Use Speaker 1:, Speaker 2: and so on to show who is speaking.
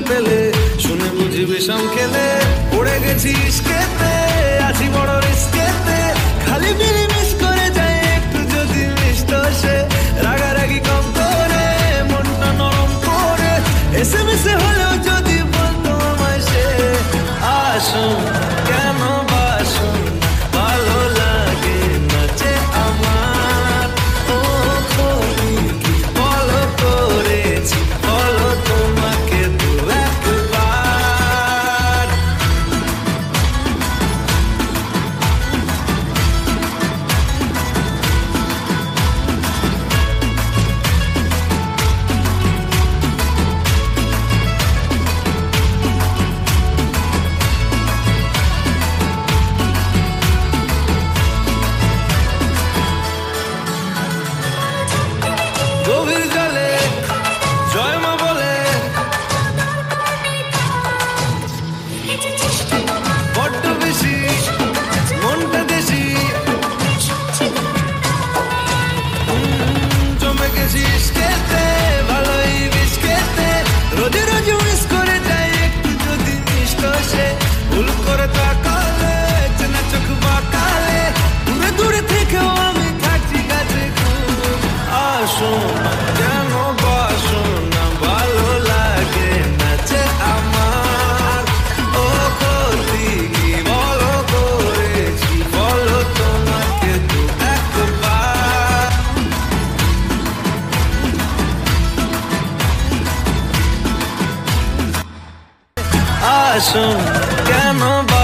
Speaker 1: পেলে শুনে বুঝি বিষম খেলে পড়ে গেছি ইস্কেতে আছি বড় রিস্কেতে খালি বিলি মিস করে যায় একটু যদি মিষ্ট সে রাগারাগি কম করে মনটা নরম করে এসএমএসে হলেও যদি বলতো আমায় সে আসুন কেন বাসুন ভালো লাগে না যে আমার ও করি কি বলো করেছি বলো তোমাকে দু একবার গভীর জলে জয় মা বলে বড্ড বেশি মনটা দেশি জমে গেছি ইস্কেতে ভালোই বিস্কেতে রোজে রোজে মিস করে যায় একটু যদি মিষ্ট সে ভুল করে তাকালে চেনা চোখ বাঁকালে দূরে দূরে থেকেও আমি থাকি কাছে খুব আসুন কেন বাসুন না ভালো লাগে না যে আমার ও ক্ষতি কি বলো করেছি বলো তোমাকে দু একবার আসুন কেন